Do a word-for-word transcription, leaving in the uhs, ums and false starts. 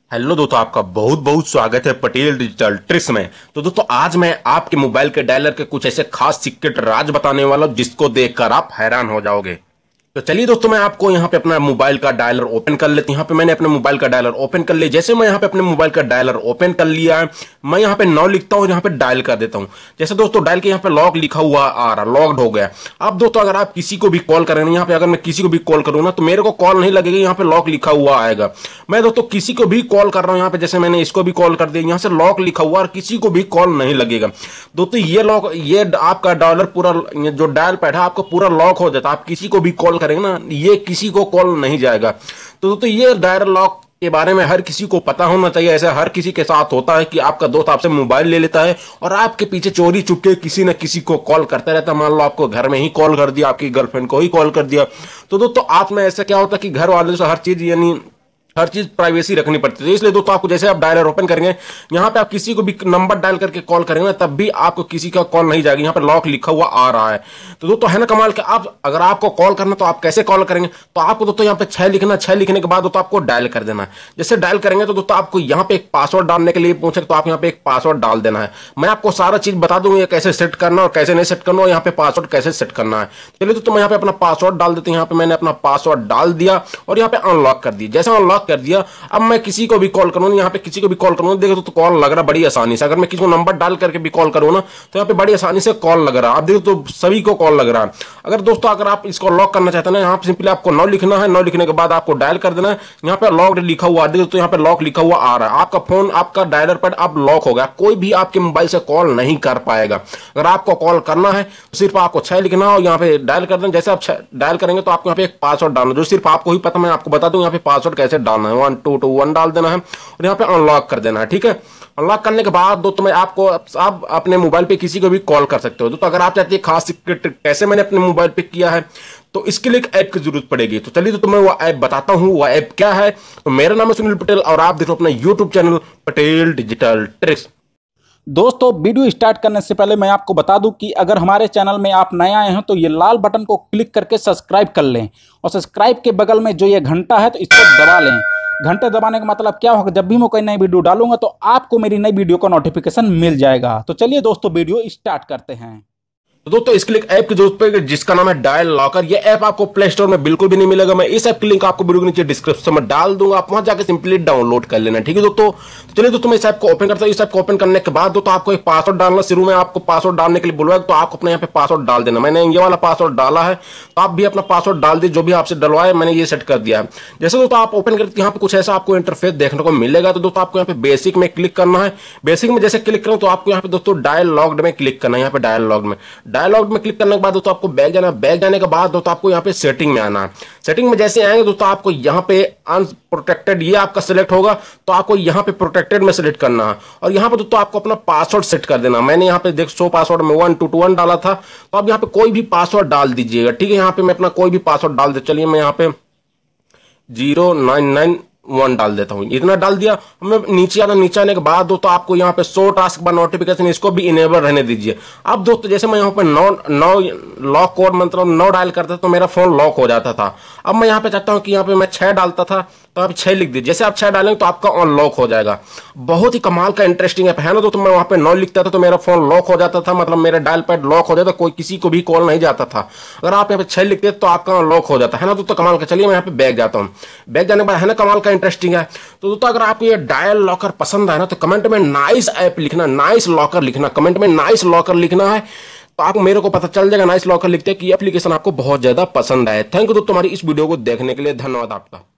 Hello दोस्तों, आपका बहुत बहुत स्वागत है पटेल डिजिटल ट्रिक्स में। तो दोस्तों आज मैं आपके मोबाइल के डायलर के कुछ ऐसे खास सीक्रेट राज बताने वाला हूं जिसको देखकर आप हैरान हो जाओगे। तो चलिए दोस्तों, मैं आपको यहाँ पे अपना मोबाइल का डायलर ओपन कर लेती हूँ। यहाँ पे मैंने अपने मोबाइल का डायलर ओपन कर लिया। जैसे मैं यहाँ पे अपने मोबाइल का डायलर ओपन कर लिया है, मैं यहाँ पे नौ लिखता हूँ, यहाँ पे डायल कर देता हूँ। जैसे दोस्तों डायल के यहाँ पे लॉक लिखा हुआ आ रहा, लॉक्ड हो गया। अब दोस्तों अगर आप किसी को भी कॉल करेंगे, यहाँ पे अगर मैं किसी को भी कॉल करूँ ना तो मेरे को कॉल नहीं लगेगी, यहाँ पे लॉक लिखा हुआ आएगा। मैं दोस्तों किसी को भी कॉल कर रहा हूँ, यहाँ पे जैसे मैंने इसको भी कॉल कर दिया, यहाँ से लॉक लिखा हुआ और किसी को भी कॉल नहीं लगेगा। दोस्तों ये लॉक, ये आपका डायलर पूरा जो डायल पैड है आपको पूरा लॉक हो जाता है। आप किसी को भी कॉल करेंगे ना, ये किसी को कॉल नहीं जाएगा। तो दोस्तों ये डायल लॉक के बारे में हर किसी को पता होना चाहिए। ऐसा हर किसी के साथ होता है कि आपका दोस्त आपसे मोबाइल ले लेता है और आपके पीछे चोरी चुपके किसी न किसी को कॉल करता रहता है। मान लो आपको घर में ही कॉल कर दिया, आपकी गर्लफ्रेंड को ही कॉल कर दिया। तो दोस्तों आप में ऐसा क्या होता है कि घर वालों से हर चीज यानी हर चीज प्राइवेसी रखनी पड़ती है। इसलिए दोस्तों आपको जैसे आप डायलर ओपन करेंगे, यहाँ पे आप किसी को भी नंबर डायल करके कॉल करेंगे ना, तब भी आपको किसी का कॉल नहीं जाएगी। यहाँ पे लॉक लिखा हुआ आ रहा है। तो दोस्तों है ना कमाल के, आप अगर आपको कॉल करना तो आप कैसे कॉल करेंगे, तो आपको दोस्तों यहाँ पे छह लिखना, छह लिखने के बाद दोस्तों आपको डायल कर देना है। जैसे डायल करेंगे तो दोस्तों आपको यहाँ पे एक पासवर्ड डालने के लिए पूछे, तो आप यहाँ पे एक पासवर्ड डाल देना है। मैं आपको सारा चीज बता दूंगा कैसे सेट करना और कैसे नहीं सेट करना और यहाँ पे पासवर्ड कैसे सेट करना है। चलिए दोस्तों मैं यहाँ पे अपना पासवर्ड डाल देते हैं। यहाँ पे मैंने अपना पासवर्ड डाल दिया और यहाँ पे अनलॉक कर दिया। जैसे अनलॉक कर दिया, अब मैं किसी को भी कॉल करूँ, यहाँ पे किसी को भी कॉल करूँ, देखो तो कॉल लग रहा बड़ी आसानी से। अगर मैं किसी को नंबर डाल करके भी कॉल करूँ ना तो यहाँ पे बड़ी आसानी से कॉल लग रहा है। आप देखो तो सभी को कॉल लग रहा है। अगर दोस्तों अगर आप इसको लॉक करना चाहते हैं ना, यहाँ पे सिंपली आपको नौ लिखना है। नौ लिखने के बाद आपको डायल कर देना है। यहाँ पे लॉक लिखा हुआ देखो तो यहाँ पे लॉक लिखा हुआ आ रहा है। आपका फोन, आपका डायलर पैड अब लॉक हो गया, कोई भी आपके मोबाइल से कॉल नहीं कर पाएगा। अगर आपको कॉल करना है तो सिर्फ आपको छह लिखना है और यहाँ पे डायल कर देना। जैसे आप डायल करेंगे तो आपको यहाँ पे एक पासवर्ड डालना जो सिर्फ आपको ही पता, मैं आपको बता दूं यहाँ पे पासवर्ड कैसे डालना है। वन टू टू वन डाल देना है और यहाँ पे अनलॉक कर देना है। ठीक है, अनलॉक करने के बाद दोस्तों मैं आपको आप अपने मोबाइल पे किसी को भी कॉल कर सकते हो। तो अगर आप चाहते हैं खास सीक्रेट कैसे मैंने अपने मोबाइल पे किया है, तो इसके लिए एक ऐप की जरूरत पड़ेगी। तो चलिए तो मैं वो ऐप बताता हूँ। वो ऐप क्या है, तो मेरा नाम है सुनील पटेल और आप देखो अपना YouTube channel Patel Digital Tricks. दोस्तों वीडियो स्टार्ट करने से पहले मैं आपको बता दूं कि अगर हमारे चैनल में आप नए आए हैं तो ये लाल बटन को क्लिक करके सब्सक्राइब कर लें और सब्सक्राइब के बगल में जो ये घंटा है तो इसको दबा लें। घंटे दबाने का मतलब क्या होगा, जब भी मैं कोई नई वीडियो डालूंगा तो आपको मेरी नई वीडियो का नोटिफिकेशन मिल जाएगा। तो चलिए दोस्तों वीडियो स्टार्ट करते हैं। तो दोस्तों इसके लिए ऐप की जरूरत पड़ेगी जिसका नाम है डायल लॉकर। ये ऐप आपको प्ले स्टोर में बिल्कुल भी नहीं मिलेगा। मैं इस ऐप की लिंक आपको वीडियो के नीचे डिस्क्रिप्शन में डाल दूंगा, आप वहां जाकर सिंपली डाउनलोड कर लेना। ठीक है दोस्तों, तो चलिए दोस्तों मैं इस ऐप को ओपन करता हूं। इस ऐप को ओपन करने के बाद दोस्तों आपको एक पासवर्ड डालना। शुरू में आपको पासवर्ड डालने के लिए बोलूंगा तो आपको अपने यहाँ पे पासवर्ड डाल देना। मैंने ये वाला पासवर्ड डाला है, तो आप भी अपना पासवर्ड डाल दीजिए जो भी आपसे डलवाए, मैंने ये सेट कर दिया है। जैसे दोस्तों आप ओपन करते यहाँ पे कुछ ऐसा आपको इंटरफेस देखने को मिलेगा। तो दोस्तों आपको यहाँ पे बेसिक में क्लिक करना है। बेसिक में जैसे क्लिक करें तो आपको यहाँ पे दोस्तों डायल लॉक्ड में क्लिक करना है। यहाँ पे डायल लॉक्ड में डायल लॉक्ड में क्लिक करने के बाद दोस्तों आपको बैक जाना। बैक जाने के बाद दोस्तों आपको यहाँ पे सेटिंग में आना है। सेटिंग में जैसे आएंगे दोस्तों आपको यहाँ पे अनप्रोटेक्टेड ये आपका सिलेक्ट होगा, तो आपको यहाँ पे प्रोटेक्टेड में सिलेक्ट करना है और यहाँ पे दोस्तों आपको अपना पासवर्ड सेट कर देना। मैंने यहाँ पे देख सो पासवर्ड में वन टू टू वन डाला था, तो आप यहाँ पे कोई भी पासवर्ड डाल दीजिएगा। ठीक है, यहाँ पे मैं अपना कोई भी पासवर्ड डाल दे। चलिए मैं यहाँ पे जीरो नाइन नाइन वन डाल देता हूं। इतना डाल दिया। मैं नीचे आना, नीचे आने के बाद दोस्तों आपको यहाँ पे शो टास्क बार नोटिफिकेशन इसको भी इनेबल रहने दीजिए। अब दोस्तों जैसे मैं यहाँ पे नौ नौ लॉक कोड मतलब नौ डायल करता था तो मेरा फोन लॉक हो जाता था। अब मैं यहाँ पे चाहता हूँ कि यहाँ पे मैं छह डालता था तो आप छह लिख दीजिए। जैसे आप छह डालेंगे तो आपका अनलॉक हो जाएगा। बहुत ही कमाल का इंटरेस्टिंग ऐप है ना दोस्तों। मैं वहाँ पे नौ लिखता था तो मेरा फोन लॉक हो जाता था, मतलब मेरा डायल पैड लॉक हो जाता, कोई किसी को भी कॉल नहीं जाता था। अगर आप यहाँ पे छह लिखते तो आपका अनलॉक हो जाता है ना दोस्तों, कमाल का। चलिए मैं यहाँ पे बैक जाता हूँ। बैक जाने के बाद है ना कमाल का इंटरेस्टिंग है। तो दोस्तों अगर आपको ये डायल लॉकर पसंद आए ना तो कमेंट में नाइस ऐप लिखना, नाइस लॉकर लिखना, कमेंट में नाइस लॉकर लिखना है। तो आपको मेरे को पता चल जाएगा नाइस लॉकर लिखते हैं कि एप्लीकेशन आपको बहुत ज्यादा पसंद आए। थैंक यू दोस्तों हमारी इस वीडियो को देखने के लिए, धन्यवाद आपका।